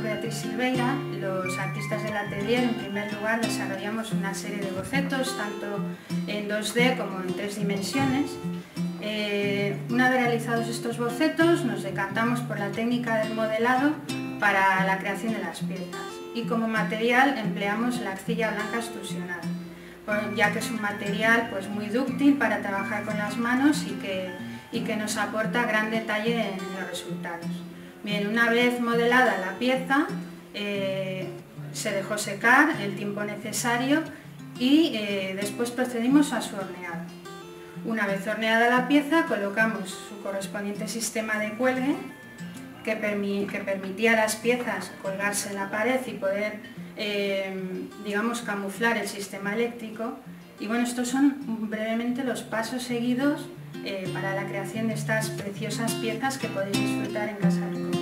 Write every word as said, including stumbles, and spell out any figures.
Beatriz Silveira. Los artistas del atelier, en primer lugar, desarrollamos una serie de bocetos, tanto en dos D como en tres dimensiones. Eh, una vez realizados estos bocetos, nos decantamos por la técnica del modelado para la creación de las piezas. Y como material empleamos la arcilla blanca extrusionada, ya que es un material pues, muy dúctil para trabajar con las manos y que, y que nos aporta gran detalle en los resultados. Bien, una vez modelada la pieza, eh, se dejó secar el tiempo necesario y eh, después procedimos a su horneado. Una vez horneada la pieza, colocamos su correspondiente sistema de cuelgue que, permi que permitía a las piezas colgarse en la pared y poder, eh, digamos, camuflar el sistema eléctrico. Y bueno, estos son brevemente los pasos seguidos eh, para la creación de estas preciosas piezas que podéis disfrutar en casa.